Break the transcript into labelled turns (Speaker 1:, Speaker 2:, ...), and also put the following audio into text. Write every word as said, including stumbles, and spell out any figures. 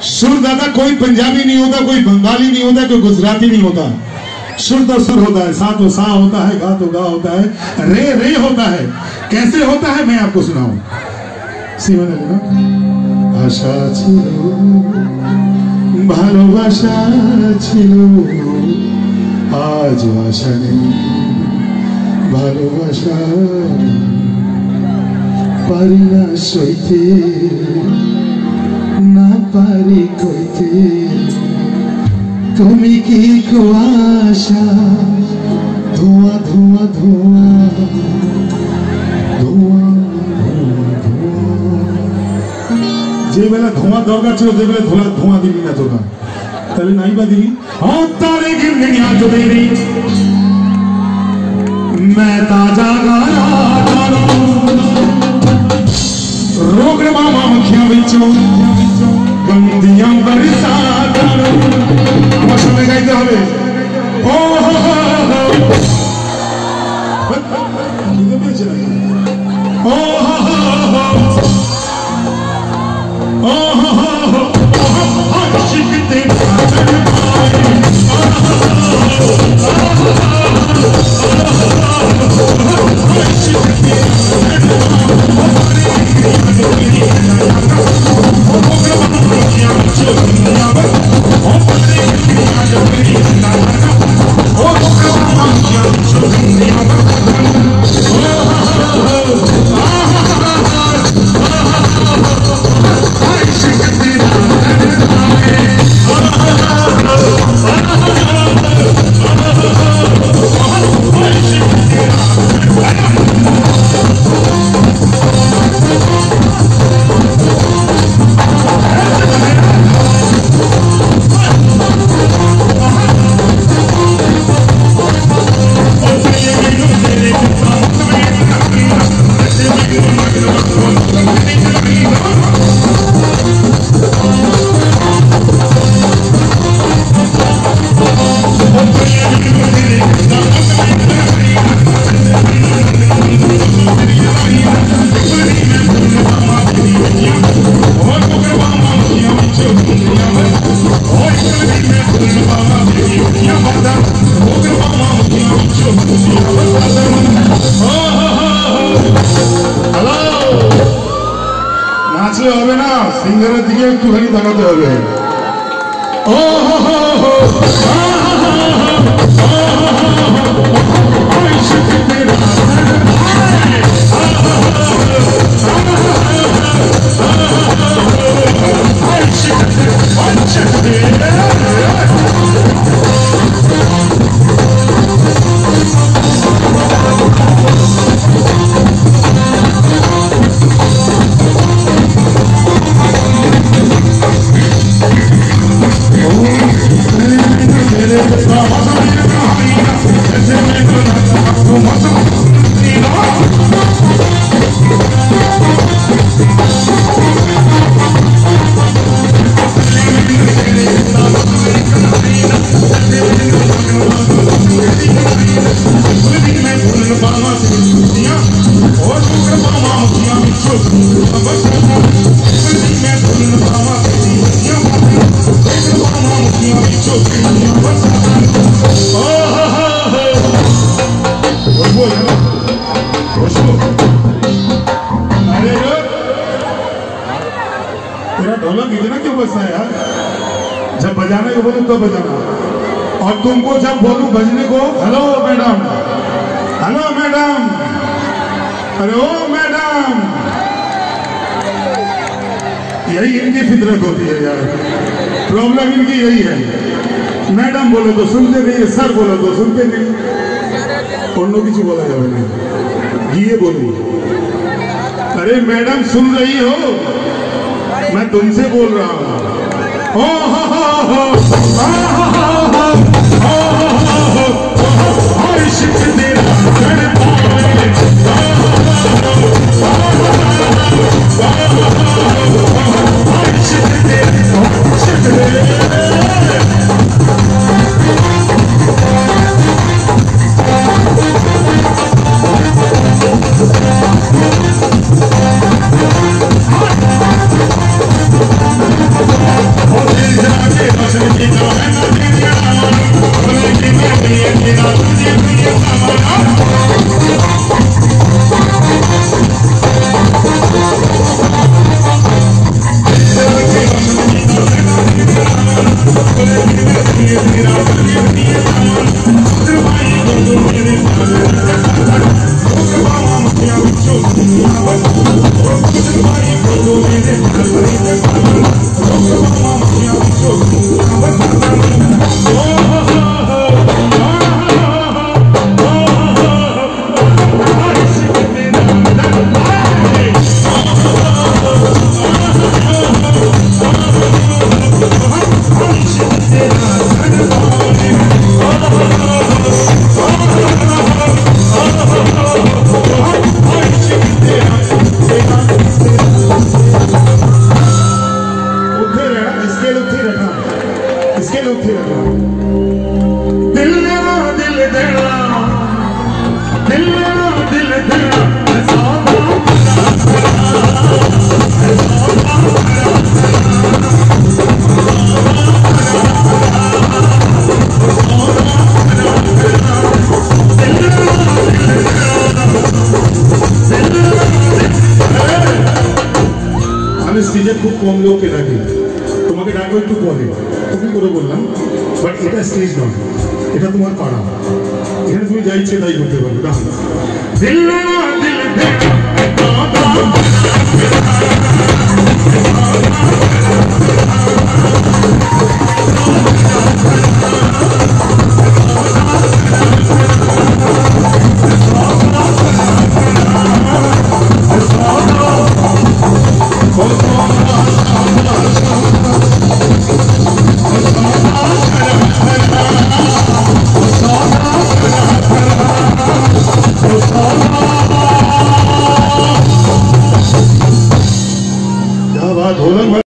Speaker 1: सुर दादा कोई पंजाबी नहीं होता, कोई बंगाली नहीं होता, कोई गुजराती नहीं होता। सुर तो सुर होता है, सा तो सा होता है, गा तो गा होता है, रे रे होता है। कैसे होता है मैं आपको सुनाऊं। आशा छिलो भालोबाशा छिलो आज आशा नहीं भालोबाशा पारी ना सইতে ना पारी কইতে তুমি কি কুয়াশা ধোঁয়া ধোঁয়া ধোঁয়া ধোঁয়া যে বেলা ধোঁয়া দরকার ছিল, যে বেলা ধোঁয়া ধোঁয়া দিবি না তোরা, তাহলে নাই বা দিবি। हाँ तारे गिरने आज मेरी मैं ताजा गाना गाना रोग मामा मखियां बिचों गंदियां बरसा गाना। আমার সামনে গাইতে হবে। ও হো হো ও নাচলে হবে না, সিঙ্গারের দিকে একটুখানি তাকাতে হবে। ও হো হো হো ढोलक इतना क्यों बजता है यार? जब बजाने को बोलूं तो बजाना, और तुमको जब बोलूं बजने को, हेलो मैडम, हेलो मैडम, अरे ओ मैडम, यही इनकी फितरत होती है यार। प्रॉब्लम इनकी यही है। मैडम बोलो तो सुनते नहीं, सर बोलो तो सुनते नहीं, অন্য কিছু বলা যাবে না, গিয়ে বলি अरे मैडम सुन रही हो, मैं तुमसे बोल रहा हूँ। ओ हो हो हो Oh इसके लिए उठी रखना, इसके लिए उठी रखना। दिल मेरा दिल तेरा, दिल मेरा दिल तेरा, আমি স্টেজে খুব কম লোককে ডাকি, তোমাকে ডাকবো একটু পরে, তুমি করে বললাম, বাট এটা স্টেজ নয়, এটা তোমার পাড়া, এখানে তুমি যা ইচ্ছে তাই করতে পারবে। দিল মেরা দিল क्या बात, ढोलक